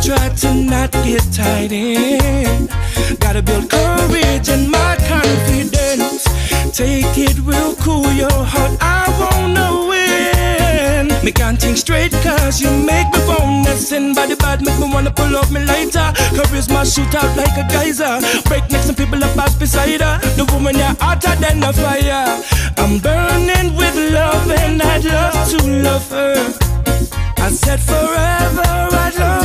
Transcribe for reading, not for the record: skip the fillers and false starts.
try to not get tied in. Gotta build courage and my confidence. Take it real cool, your heart, I wanna win. Me can't think straight cause you make me wanna sin. Body bad make me wanna pull up me lighter. Charisma shoot out like a geyser. Break necks and people up pass beside her. The woman you're hotter than a fire. I'm burning with love and I'd love to love her. I said forever I'd love